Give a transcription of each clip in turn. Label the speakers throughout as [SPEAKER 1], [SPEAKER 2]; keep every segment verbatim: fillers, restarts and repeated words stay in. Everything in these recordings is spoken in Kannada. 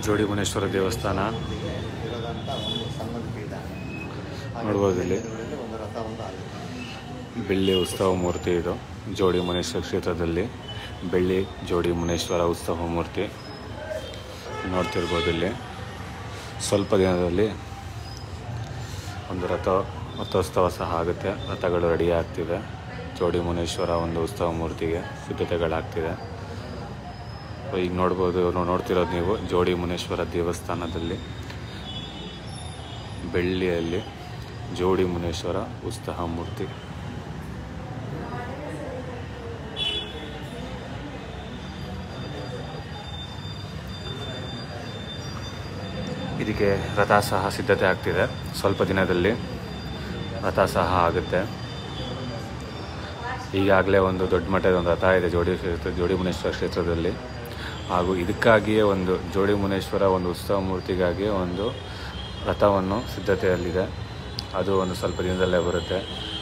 [SPEAKER 1] ಜೋಡಿ ಮುನೇಶ್ವರ ದೇವಸ್ಥಾನ ನೋಡ್ಬೋದು. ಇಲ್ಲಿ ಬೆಳ್ಳಿ ಉತ್ಸವ ಮೂರ್ತಿ ಇದು ಜೋಡಿ ಮುನೇಶ್ವರ ಕ್ಷೇತ್ರದಲ್ಲಿ ಬೆಳ್ಳಿ ಜೋಡಿ ಮುನೇಶ್ವರ ಉತ್ಸವ ಮೂರ್ತಿ ನೋಡ್ತಿರ್ಬೋದು. ಇಲ್ಲಿ ಸ್ವಲ್ಪ ದಿನದಲ್ಲಿ ಒಂದು ರಥ ರಥೋತ್ಸವ ಸಹ ಆಗುತ್ತೆ. ರಥಗಳು ರೆಡಿ ಆಗ್ತಿವೆ. ಜೋಡಿ ಮುನೇಶ್ವರ ಒಂದು ಉತ್ಸವ ಮೂರ್ತಿಗೆ ಸಿದ್ಧತೆಗಳಾಗ್ತಿದೆ. ಈಗ ನೋಡ್ಬೋದು, ನೋಡ್ತಿರೋದು ನೀವು ಜೋಡಿ ಮುನೇಶ್ವರ ದೇವಸ್ಥಾನದಲ್ಲಿ ಬೆಳ್ಳಿಯಲ್ಲಿ ಜೋಡಿ ಮುನೇಶ್ವರ ಉತ್ಸವ ಮೂರ್ತಿ. ಇದಕ್ಕೆ ರಥ ಸಹ ಸಿದ್ಧತೆ ಆಗ್ತಿದೆ. ಸ್ವಲ್ಪ ದಿನದಲ್ಲಿ ರಥ ಸಹ ಆಗುತ್ತೆ. ಈಗಾಗಲೇ ಒಂದು ದೊಡ್ಡ ಮಟ್ಟದ ಒಂದು ರಥ ಇದೆ ಜೋಡಿ ಕ್ಷೇತ್ರ ಜೋಡಿ ಮುನೇಶ್ವರ ಕ್ಷೇತ್ರದಲ್ಲಿ. ಹಾಗೂ ಇದಕ್ಕಾಗಿಯೇ ಒಂದು ಜೋಡಿ ಮುನೇಶ್ವರ ಒಂದು ಉತ್ಸವ ಮೂರ್ತಿಗಾಗಿ ಒಂದು ರಥವನ್ನು ಸಿದ್ಧತೆಯಲ್ಲಿದೆ. ಅದು ಒಂದು ಸ್ವಲ್ಪ ದಿನದಲ್ಲೇ ಬರುತ್ತೆ.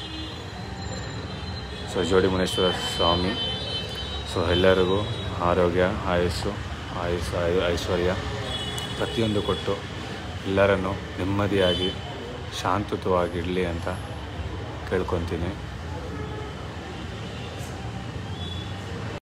[SPEAKER 1] ಸೊ ಜೋಡಿ ಮುನೇಶ್ವರ ಸ್ವಾಮಿ ಸೊ ಎಲ್ಲರಿಗೂ ಆರೋಗ್ಯ, ಆಯುಸ್ಸು ಆಯುಸ್ಸು ಐಶ್ವರ್ಯ ಪ್ರತಿಯೊಂದು ಕೊಟ್ಟು ಎಲ್ಲರನ್ನು ನೆಮ್ಮದಿಯಾಗಿ ಶಾಂತಯುತವಾಗಿರಲಿ ಅಂತ ಕೇಳ್ಕೊತೀನಿ.